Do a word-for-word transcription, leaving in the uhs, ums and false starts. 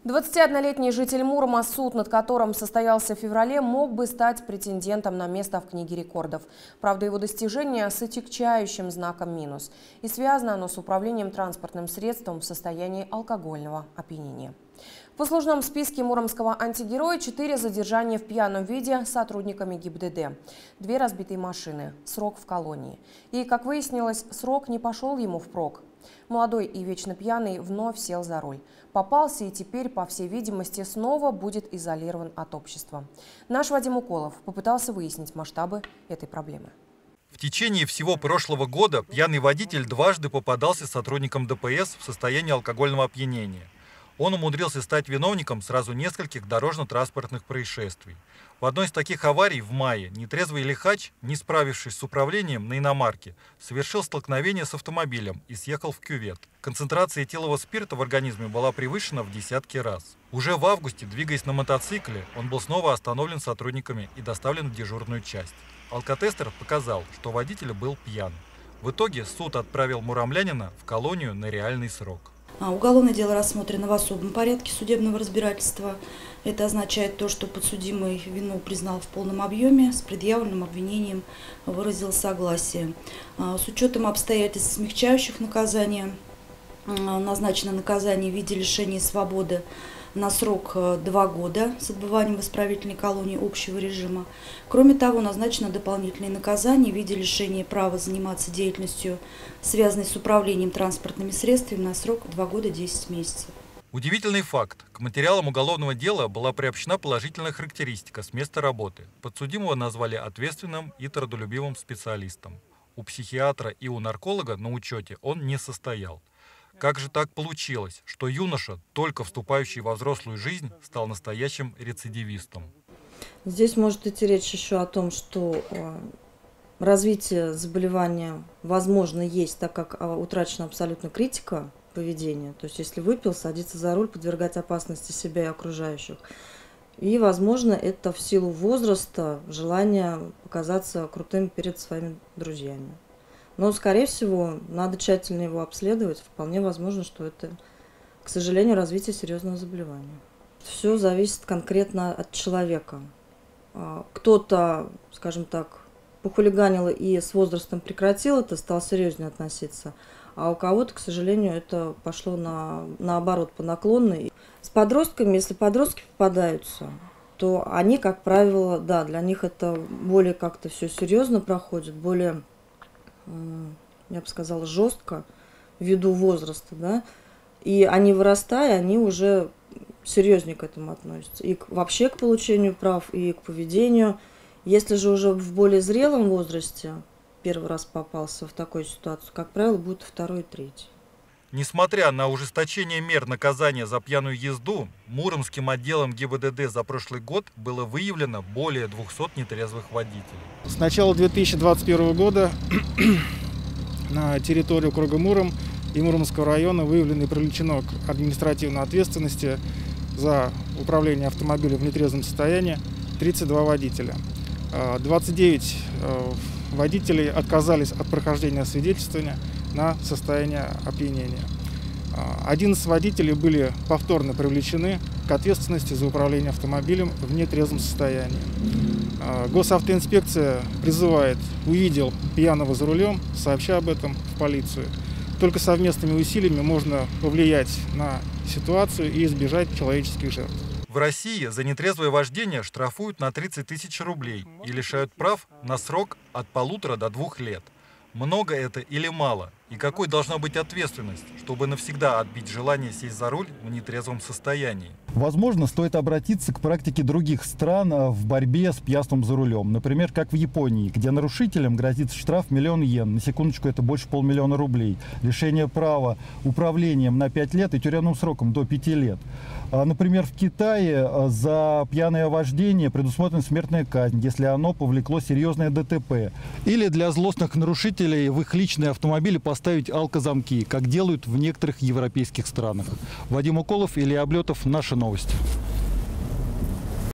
двадцатиоднолетний житель Мурома, суд над которым состоялся в феврале, мог бы стать претендентом на место в книге рекордов. Правда, его достижение с отягчающим знаком минус. И связано оно с управлением транспортным средством в состоянии алкогольного опьянения. В послужном списке муромского антигероя четыре задержания в пьяном виде сотрудниками ГИБДД, две разбитые машины, срок в колонии. И, как выяснилось, срок не пошел ему впрок. Молодой и вечно пьяный вновь сел за руль. Попался и теперь, по всей видимости, снова будет изолирован от общества. Наш Вадим Уколов попытался выяснить масштабы этой проблемы. В течение всего прошлого года пьяный водитель дважды попадался сотрудникам ДПС в состоянии алкогольного опьянения. Он умудрился стать виновником сразу нескольких дорожно-транспортных происшествий. В одной из таких аварий в мае нетрезвый лихач, не справившись с управлением на иномарке, совершил столкновение с автомобилем и съехал в кювет. Концентрация этилового спирта в организме была превышена в десятки раз. Уже в августе, двигаясь на мотоцикле, он был снова остановлен сотрудниками и доставлен в дежурную часть. Алкотестер показал, что водитель был пьян. В итоге суд отправил муромлянина в колонию на реальный срок. Уголовное дело рассмотрено в особом порядке судебного разбирательства. Это означает то, что подсудимый вину признал в полном объеме, с предъявленным обвинением выразил согласие. С учетом обстоятельств, смягчающих наказание, назначено наказание в виде лишения свободы на срок два года с отбыванием в исправительной колонии общего режима. Кроме того, назначено дополнительное наказание в виде лишения права заниматься деятельностью, связанной с управлением транспортными средствами, на срок два года десять месяцев. Удивительный факт. К материалам уголовного дела была приобщена положительная характеристика с места работы. Подсудимого назвали ответственным и трудолюбивым специалистом. У психиатра и у нарколога на учете он не состоял. Как же так получилось, что юноша, только вступающий во взрослую жизнь, стал настоящим рецидивистом? Здесь может идти речь еще о том, что развитие заболевания возможно есть, так как утрачена абсолютно критика поведения. То есть если выпил, садиться за руль, подвергать опасности себя и окружающих. И возможно это в силу возраста, желание показаться крутым перед своими друзьями. Но, скорее всего, надо тщательно его обследовать. Вполне возможно, что это, к сожалению, развитие серьезного заболевания. Все зависит конкретно от человека. Кто-то, скажем так, похулиганил и с возрастом прекратил это, стал серьезнее относиться. А у кого-то, к сожалению, это пошло на, наоборот, по наклонной. С подростками, если подростки попадаются, то они, как правило, да, для них это более как-то все серьезно проходит, более... я бы сказала, жестко, ввиду возраста, да, и они, вырастая, они уже серьезнее к этому относятся. И к, вообще к получению прав, и к поведению. Если же уже в более зрелом возрасте первый раз попался в такую ситуацию, как правило, будет второй и третий. Несмотря на ужесточение мер наказания за пьяную езду, Муромским отделом ГИБДД за прошлый год было выявлено более двухсот нетрезвых водителей. С начала две тысячи двадцать первого года на территории округа Муром и Муромского района выявлено и привлечено к административной ответственности за управление автомобилем в нетрезвом состоянии тридцать два водителя. двадцать девять водителей отказались от прохождения освидетельствования на состояние опьянения. одиннадцать водителей были повторно привлечены к ответственности за управление автомобилем в нетрезвом состоянии. Госавтоинспекция призывает, увидел пьяного за рулем, сообща об этом в полицию. Только совместными усилиями можно повлиять на ситуацию и избежать человеческих жертв. В России за нетрезвое вождение штрафуют на тридцать тысяч рублей и лишают прав на срок от полутора до двух лет. Много это или мало? И какой должна быть ответственность, чтобы навсегда отбить желание сесть за руль в нетрезвом состоянии? Возможно, стоит обратиться к практике других стран в борьбе с пьянством за рулем. Например, как в Японии, где нарушителям грозит штраф миллион йен. На секундочку, это больше полмиллиона рублей. Лишение права управлением на пять лет и тюремным сроком до пяти лет. Например, в Китае за пьяное вождение предусмотрена смертная казнь, если оно повлекло серьезное ДТП. Или для злостных нарушителей в их личные автомобили поставить алкозамки, как делают в некоторых европейских странах. Вадим Уколов, Илья Облетов, Наши новости.